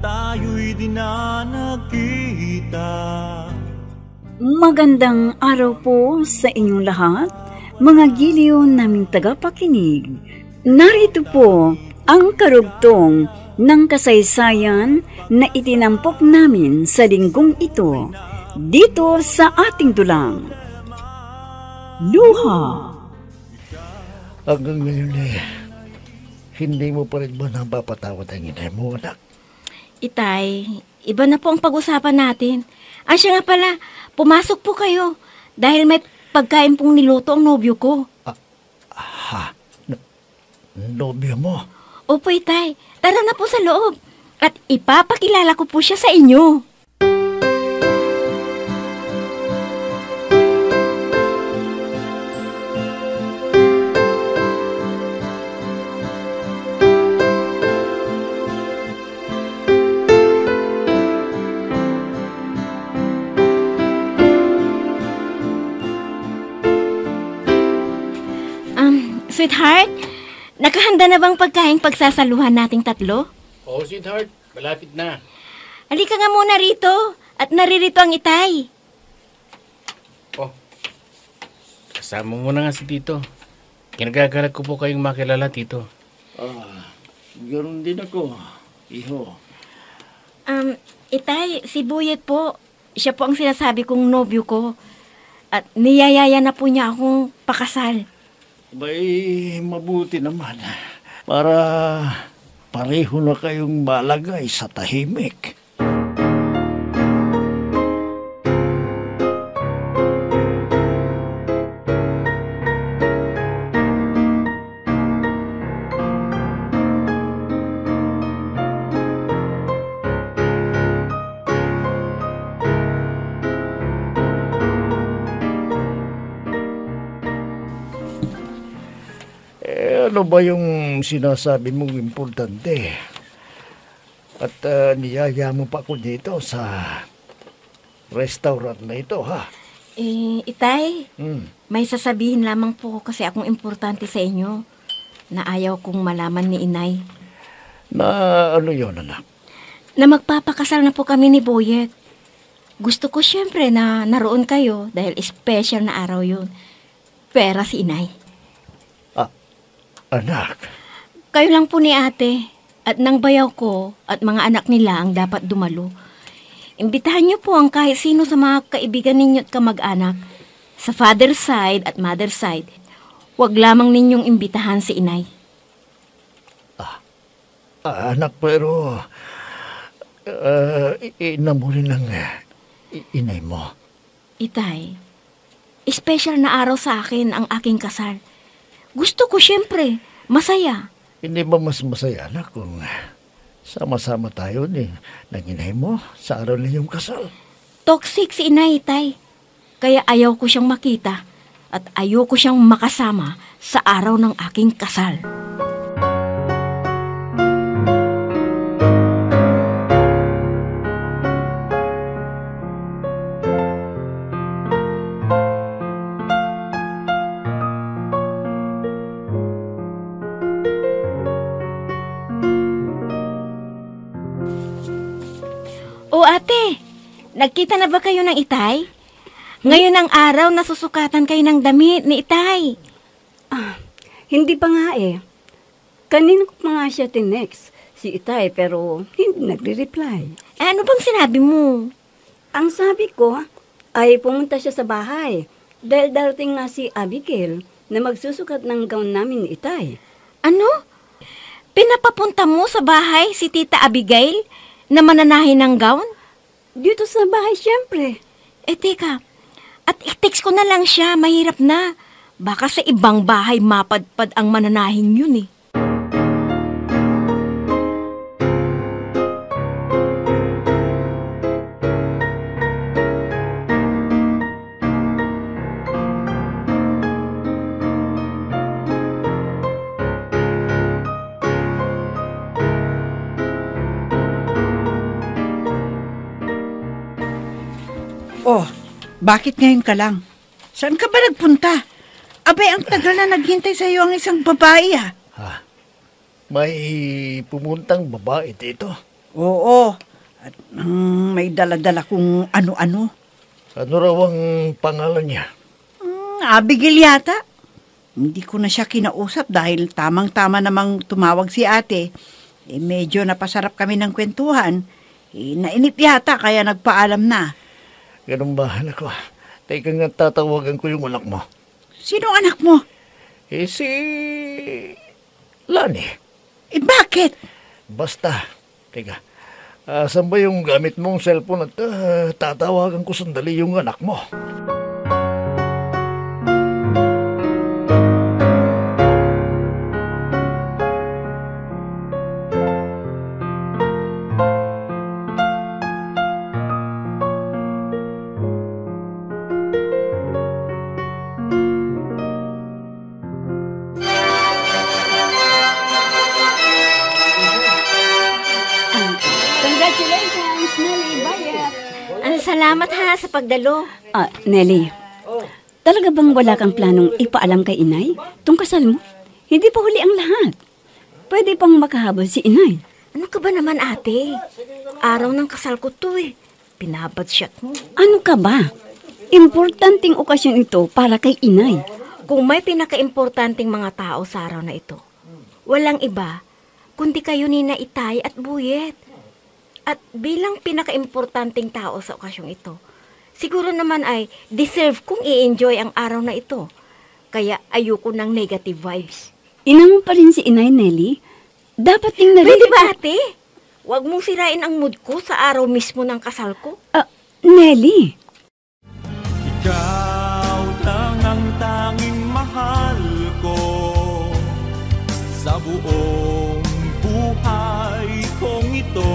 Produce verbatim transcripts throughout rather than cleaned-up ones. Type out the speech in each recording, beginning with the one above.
tayo'y di na nagkita. Magandang araw po sa inyong lahat, mga giliw naming tagapakinig. Narito po ang karugtong ng kasaysayan na itinampok namin sa linggong ito, dito sa ating dulang. Luha. Hanggang ngayon eh, hindi mo pa rin ba napapatawad ang inay mo, anak? Itay, iba na po ang pag-usapan natin. Ah, siya nga pala, pumasok po kayo dahil may pagkain pong niluto ang nobyo ko. Ah, ha? No, nobyo mo? Opo, Itay. Tara na po sa loob. At ipapakilala ko po siya sa inyo. Sweetheart, nakahanda na bang pagkain pagsasaluhan nating tatlo? Oo, sweetheart. Malapit na. Halika nga muna rito at naririto ang Itay. Oh, kasama mo na nga si Tito. Kinagagalat ko po kayong makilala, Tito. Ah, ganoon din ako, iho. Um, Itay, si Buyet po. Siya po ang sinasabi kong nobyo ko. At niyayaya na po niya akong pakasal. Bay, mabuti naman. Para pareho na kayong malagay sa tahimik. Ano ba yung sinasabi mong importante? At uh, niyaya mo pa ako dito sa restaurant na ito, ha? Eh, Itay, Hmm. may sasabihin lamang po kasi akong importante sa inyo na ayaw kong malaman ni Inay. Na ano yun, anak? Na magpapakasal na po kami ni Boyet. Gusto ko siyempre na naroon kayo dahil special na araw yun. Pera si Inay. Anak? Kayo lang po ni ate at nang bayaw ko at mga anak nila ang dapat dumalo. Imbitahan niyo po ang kahit sino sa mga kaibigan ninyo at kamag-anak. Sa father's side at mother's side, huwag lamang ninyong imbitahan si Inay. Ah, ah, anak, pero uh, ina mo rin ang uh, inay mo. Itay, special na araw sa akin ang aking kasal. Gusto ko siyempre, masaya. Hindi ba mas masaya, anak, kung sama-sama tayo ni ng inay mo sa araw ninyong kasal? Toxic si Inay, Itay. Kaya ayaw ko siyang makita at ayaw ko siyang makasama sa araw ng aking kasal. O ate, nagkita na ba kayo ng Itay? Ngayon ang araw na susukatan kayo ng damit ni Itay. Ah, hindi pa nga eh. Kanina ko pa nga siya tinext, si Itay, pero hindi nagre-reply. Eh, ano bang sinabi mo? Ang sabi ko ay pumunta siya sa bahay dahil darating nga si Abigail na magsusukat ng gown namin ni Itay. Ano? Pinapapunta mo sa bahay si Tita Abigail na mananahin ng gown? Dito sa bahay, siyempre. Eh, teka. At i-text ko na lang siya. Mahirap na. Baka sa ibang bahay mapadpad ang mananahin yun eh. Oh, bakit ngayon ka lang? Saan ka ba nagpunta? Abay, ang tagal na naghintay sa iyo ang isang babae, ah. Ha? May pumuntang babae dito? Oo. At mm, may dala-dala kung ano-ano. Ano raw ang pangalan niya? Mm, Abigail yata. Hindi ko na siya kinausap dahil tamang-tama namang tumawag si ate. Eh, medyo napasarap kami ng kwentuhan. Eh, nainip yata kaya nagpaalam na. Ganun ba, anak ko? Teka nga, tatawagan ko yung anak mo. Sino anak mo? Eh, si... Lani. Eh, bakit? Basta. Teka, ah, saan ba yung gamit mong cellphone at ah, tatawagan ko sandali yung anak mo? Congratulations, Nelly Bayat. Ang salamat ha sa pagdalo. Ah, Nelly, talaga bang wala kang planong ipaalam kay inay? Tung kasal mo? Hindi pa huli ang lahat. Pwede pang makahabol si inay. Ano ka ba naman ate? Araw ng kasal ko to eh. Pinabadshot mo. Ano ka ba? Importanteng okasyon ito para kay inay. Kung may pinaka-importanting mga tao sa araw na ito, walang iba, kundi kayo ni na Itay at Buyet. At bilang pinaka-importanting tao sa okasyong ito, siguro naman ay deserve kong i-enjoy ang araw na ito. Kaya ayoko ng negative vibes. Ina mo pa rin si inay, Nelly. Dapat ding narito. Pwede ba ate? Huwag mong sirain ang mood ko sa araw mismo ng kasal ko. Ah, Nelly. Ikaw lang ang tanging mahal ko sa buong buhay kong ito.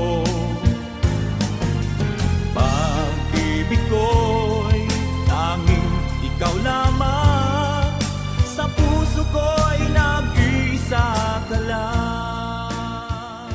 Pag-ibig ko'y tanging ikaw lamang, sa puso ko'y nag-iisa ka lang.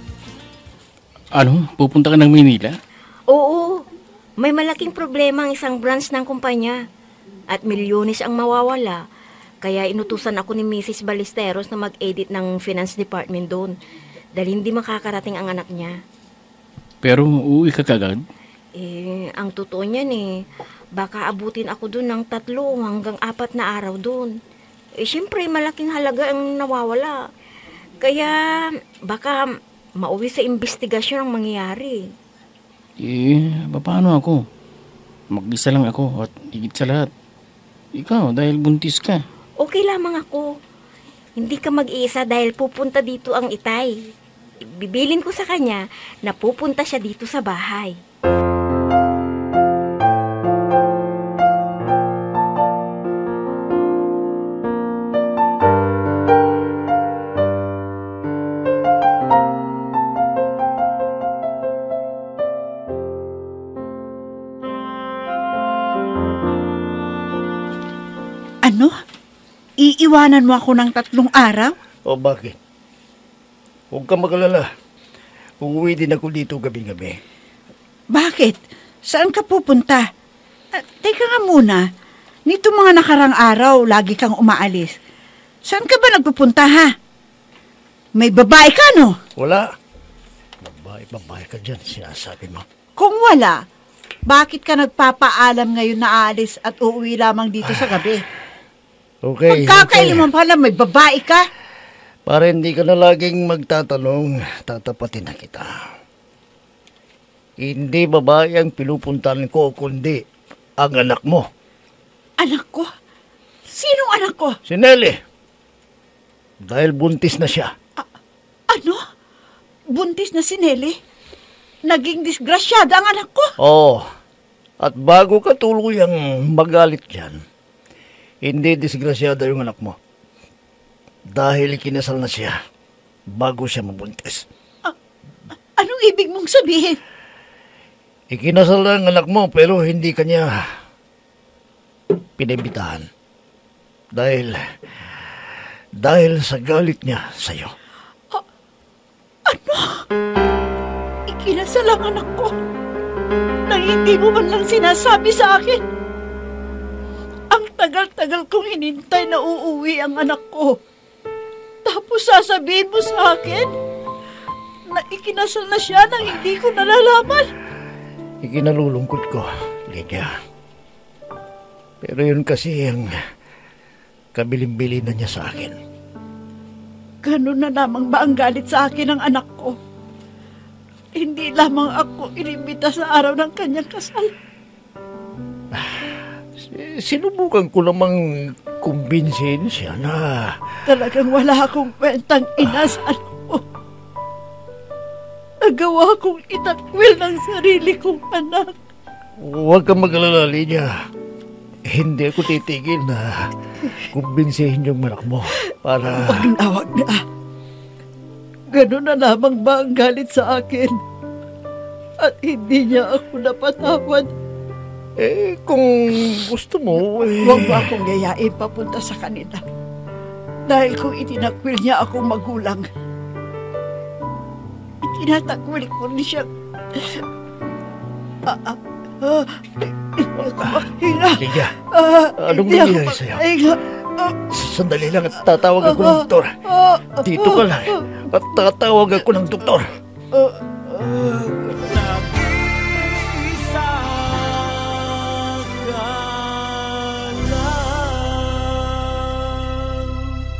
Ano? Pupunta ka ng Manila? Oo, may malaking problema ang isang branch ng kumpanya at milyones ang mawawala. Kaya inutusan ako ni Missus Ballesteros na mag-edit ng finance department doon dahil hindi makakarating ang anak niya. Pero uuwi ka kagad? Eh, ang totoo niyan eh, baka abutin ako doon ng tatlo hanggang apat na araw doon. Eh, syempre, malaking halaga ang nawawala. Kaya, baka mauwi sa investigasyon ang mangyayari. Eh, paano ako? Mag-isa lang ako at higit sa lahat. Ikaw, dahil buntis ka. Okay lamang ako. Hindi ka mag-iisa dahil pupunta dito ang Itay. Bibilin ko sa kanya na pupunta siya dito sa bahay. Ano? Iiwanan mo ako ng tatlong araw? O bakit? Huwag ka magalala. Uuwi din ako dito gabi-gabi. Bakit? Saan ka pupunta? Ah, teka nga muna. Nito mga nakarang araw, lagi kang umaalis. Saan ka ba nagpupunta, ha? May babae ka, no? Wala. Babae, babae ka dyan, sinasabi mo. Kung wala, bakit ka nagpapaalam ngayon na aalis at uuwi lamang dito sa gabi? Okay. Pagkakailan mo pala, may babae ka? Para hindi ka na laging magtatanong, tatapatin na kita. Hindi babae ang pinupuntahan ko, kundi ang anak mo. Anak ko? Sinong anak ko? Si Nelly. Dahil buntis na siya. Ano? Buntis na si Nelly? Naging disgrasyada ang anak ko? Oo. At bago ka tuluyang magalit dyan, hindi disgrasyada yung anak mo. Dahil kinasal na siya bago siya mabuntis. A- anong ibig mong sabihin? Ikinasal na ang anak mo pero hindi kanya pinibitahan. Dahil, dahil sa galit niya sa'yo. Ano? Ikinasal ang anak ko nang hindi mo man lang sinasabi sa akin. Ang tagal-tagal kong hinintay na uuwi ang anak ko. Tapos sasabihin mo sa akin na ikinasal na siya nang hindi ko nalalaman. Ikinalulungkot ko, Lydia. Pero yun kasi ang kabilin-bilin na niya sa akin. Ganun na lamang ba ang galit sa akin ng anak ko? Hindi lamang ako inimbita sa araw ng kanyang kasal. Sinubukan ko namang kumbinsin siya na... Talagang wala akong kwentang ina sa anak ko. Nagawa kong itakwil ng sarili kong anak. Huwag kang mag-alala, Lydia. Hindi ako titigil na kumbinsihin yung anak mo para... Wag na, wag na. Ganun na lamang ba ang galit sa akin? At hindi niya ako napatawad. Eh, kung gusto mo, eh... Huwag mo akong yayain papunta sa kanila. Dahil kung itinakwil niya akong magulang, itinatakwil ko ni siya. Ah, ah, ah, hinga. Lydia, Ah, anong hindi ako nangyayari sa'yo? makahinga. Ah, Sandali lang at tatawag ako ng doktor. ah, Dito ka lang at tatawag ako ng doktor. ah, ah. Nag-isa ka lang.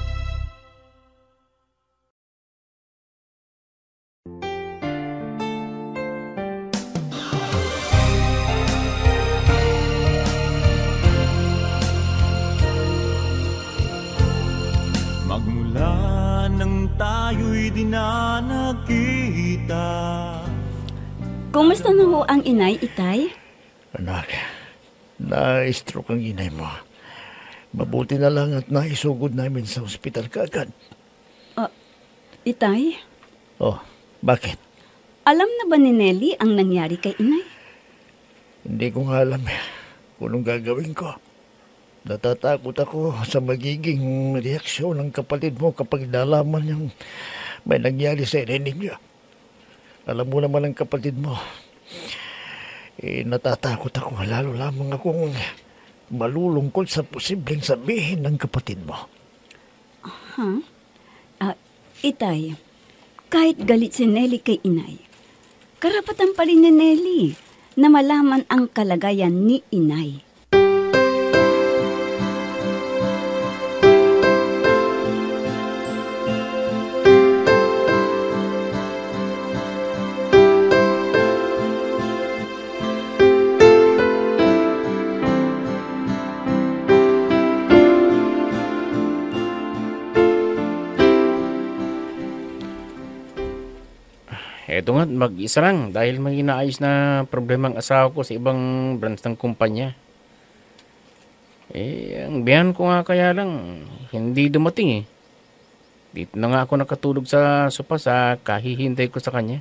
Magmula nang tayo'y di na nagkita. Kumusta na ho ang inay, Itay? Anak, na-stroke ang inay mo. Mabuti na lang at naisugod namin sa ospital kaagad. Itay, Oh, bakit? alam na ba ni Nelly ang nangyari kay inay? Hindi ko nga alam eh kung anong gagawin ko. Natatakot ako sa magiging reaksyon ng kapatid mo kapag nalaman niyang may nangyari sa ininig niya. Alam mo naman ang kapatid mo. Eh, natatakot ako. Lalo lamang akong malulungkot sa posibleng sabihin ng kapatid mo. Huh? Ah, Itay, kahit galit si Nelly kay inay, karapatan pa rin ni Nelly na malaman ang kalagayan ni inay. Eto nga, mag-isa lang dahil may inaayos na problema ang asawa ko sa ibang branch ng kumpanya. Eh, ang biyan ko nga kaya lang, hindi dumating eh. Dito na nga ako nakatulog sa sopa sa kahihintay ko sa kanya.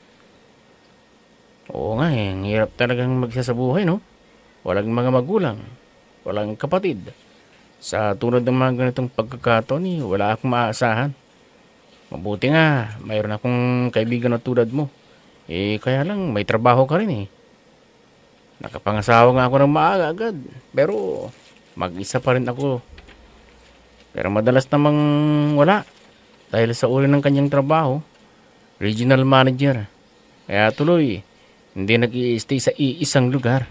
Oo nga eh, ang hirap talagang magsasabuhay, no? Walang mga magulang, walang kapatid. Sa tulad ng mga ganitong pagkakataon eh, wala akong maaasahan. Mabuti nga, mayroon akong kaibigan na tulad mo. Eh, kaya lang, may trabaho ka rin eh. Nakapangasawa nga ako ng maaga agad. Pero, mag-isa pa rin ako. Pero madalas namang wala. Dahil sa uri ng kanyang trabaho, regional manager. Kaya tuloy, hindi nag-i-stay sa iisang lugar.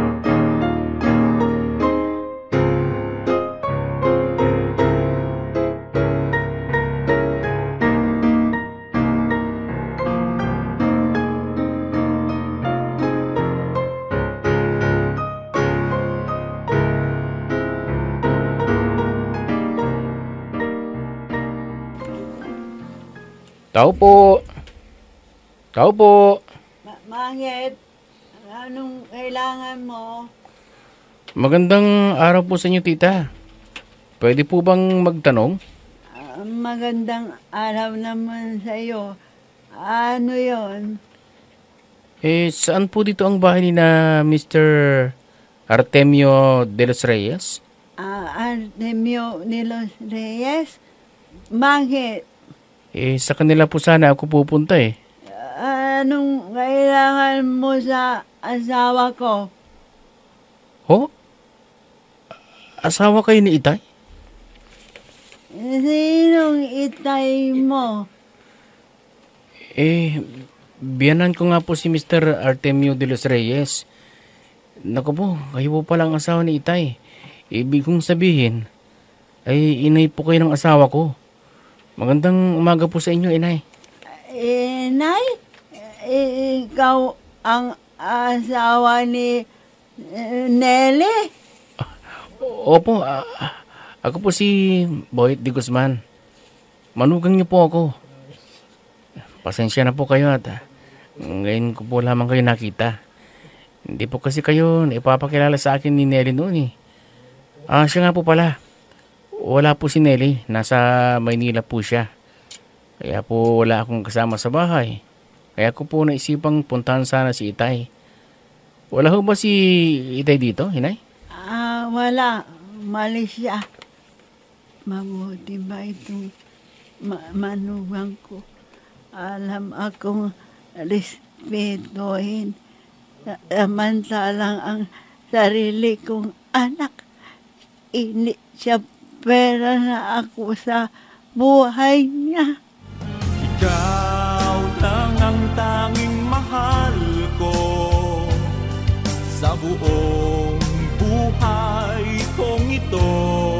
Tao po. Tao po. Ma- Mangit, anong kailangan mo? Magandang araw po sa inyo, tita. Pwede po bang magtanong? Ah, magandang araw naman sa iyo. Ano yon? Eh, saan po dito ang bahay ni na mister Artemio de los Reyes? Ah, Artemio de los Reyes? Bakit? Eh, sa kanila po sana ako pupunta eh. Anong kailangan mo sa asawa ko? Ho? Asawa kayo ni Itay? Sinong itay mo? Eh, biyanan ko nga po si Mister Artemio de los Reyes. Naku po, kayo po palang asawa ni Itay. Ibig kong sabihin, ay inay po kayo ng asawa ko. Magandang umaga po sa inyo, inay. Eh, Nay, eh, ikaw ang asawa ni eh, Nelly? Opo, ah, ako po si Boyet de Guzman. Manugang niyo po ako. Pasensya na po kayo at ah, ngayon ko po lamang kayo nakita. Hindi po kasi kayo ipapakilala sa akin ni Nelly noon eh. Ah, siya nga po pala. Wala po si Nelly. Nasa Maynila po siya. Kaya po wala akong kasama sa bahay. Kaya ko po naisipang puntahan sana si Itay. Wala ho ba si Itay dito, Hinay? Ah, wala. Malis siya. Mabuti ba itong ma- manugang ko? Alam akong respetuhin. Samantalang ang sarili kong anak. Ini siya pera na ako sa buhay niya. Ikaw lang ang tanging mahal ko sa buong buhay kong ito.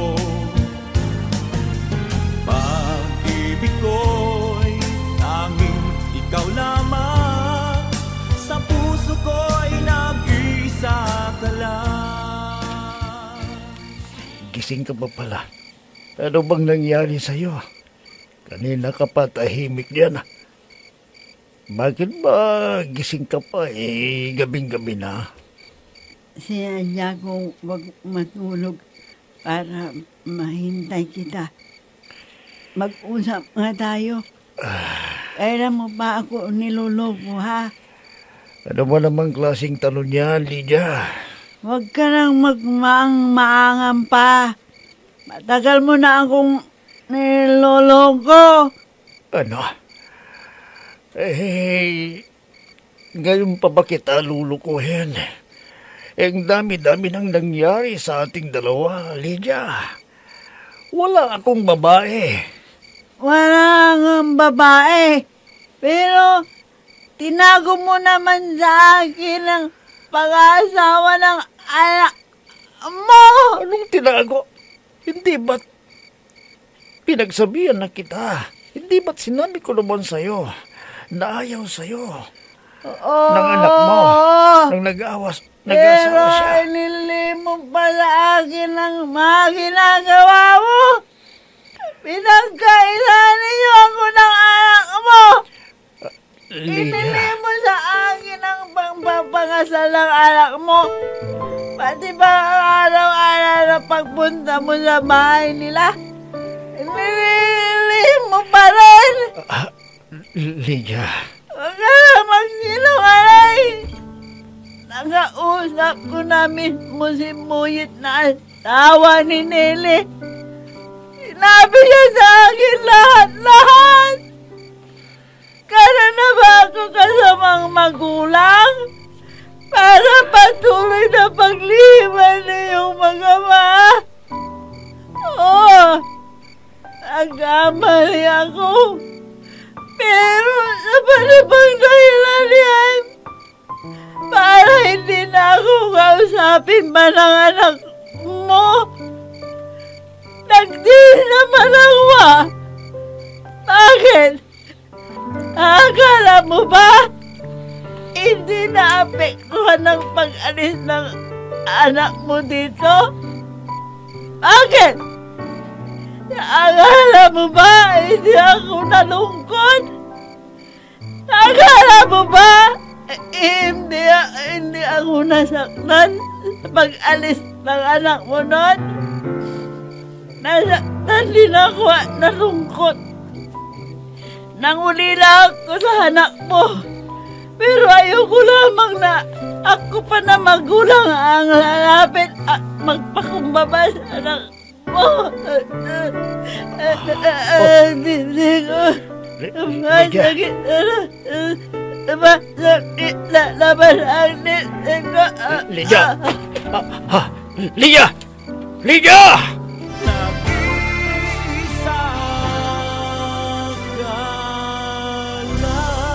Pag-ibig ko'y tanging ikaw lamang, sa puso ko'y nag-isa ka lang. Gising ka ba pala? Ano bang nangyari sa'yo? Kanina ka pa tahimik diyan. Bakit ba gising ka pa eh gabing-gabi na? Sinadya kong wag matulog para mahintay kita. Mag-usap nga tayo. Kailan mo ba ako niloloko, ha? Ano mo namang klaseng tanong yan, Lydia? Huwag ka nang magmaang-maangan pa. Matagal mo na akong niloloko. Ano? Eh, ngayon pa ba kita lulukuhin? Eh, ang dami-dami nang nangyari sa ating dalawa, Lydia. Wala akong babae. Wala nga babae. Pero tinago mo naman sa akin ang pag-aasawa ng anak mo. Anong tinago? Hindi ba't pinagsabihan na kita? Hindi ba't sinabi ko naman sa'yo na ayaw sa'yo Oo. ng anak mo nang nag-awas, Pero nag-asawa siya? inili mo pa sa akin ang mga ginagawa mo. Pinagkailan niyo ako ng anak mo. Inili Lydia, mo sa akin ang pangpapangasal ng anak mo. Pati ba araw-araw na pagpunta mo sa bahay nila? Inili mo pa rin. ah, Lydia, Huwag ka na magsinungaling. Nakausap ko namin mo si Muyit na asawa ni Nelly. Sinabi niya sa akin lahat-lahat. Kaya na ba ako kasamang magulang? Para patuloy na pagliban niyong mag-ama. Oo, nagkamali ako. Pero sa panibang dahilan yan, para hindi na ako kausapin pa ng anak mo. Nagtiis naman ako ah. Bakit? Akala mo ba? Hindi naapektuhan ng pag-alis ng anak mo dito? Bakit? Akala mo ba hindi ako nalungkot? Akala mo ba hindi, hindi ako nasaktan sa pag-alis ng anak mo nun? Nasaktan din ako at nalungkot. Nangulila ako sa anak mo. Pero ayoko lamang na ako pa na magulang ang lalapit at magpakumbaba sa anak mo. Hindi ko masakit na masakit na laban ang nisi ko. Lydia! Ah, ah, Lydia! Lydia! Nag-iisa ka lang.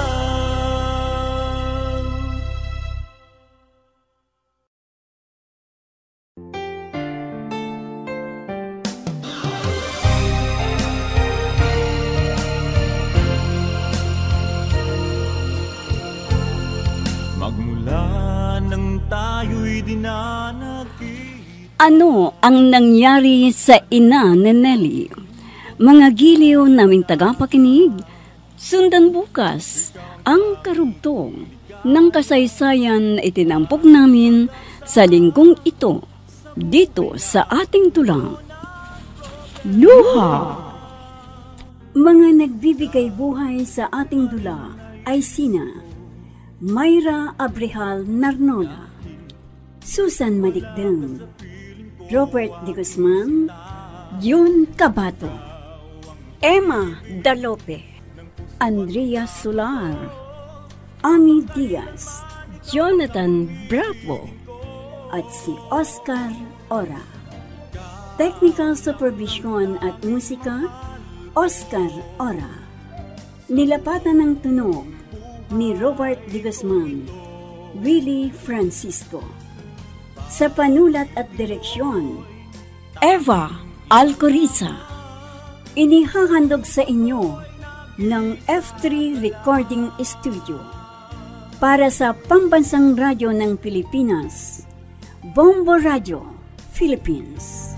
tayo'y di na nagkita. Ano ang nangyari sa ina ni Nelly? Mga giliw naming tagapakinig, sundan bukas ang karugtong ng kasaysayan na itinampok namin sa linggong ito dito sa ating tulang. Luha! Mga nagbibigay buhay sa ating dula ay sina Mayra Abrehal Narnola, Susan Malikdang, Robert De Guzman, Jun Cabato, Emma Dalope, Andrea Solar, Ami Diaz, Jonathan Bravo, at si Oscar Ora. Technical Supervision at Musika, Oscar Ora. Nilapatan ng tunog ni Robert De Guzman, Willie Francisco. Sa panulat at direksyon, Eva Alcoriza. Inihahandog sa inyo ng F three Recording Studio para sa Pambansang Radyo ng Pilipinas, Bombo Radio, Philippines.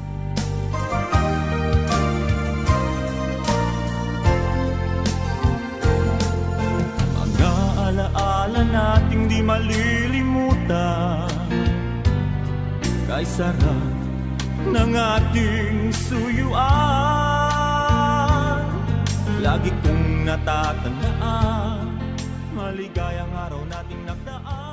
Mga alaala nating di malilimutan, kay sarap ng ating suyuan. Lagi kong natatandaan, maligayang araw nating nagdaan.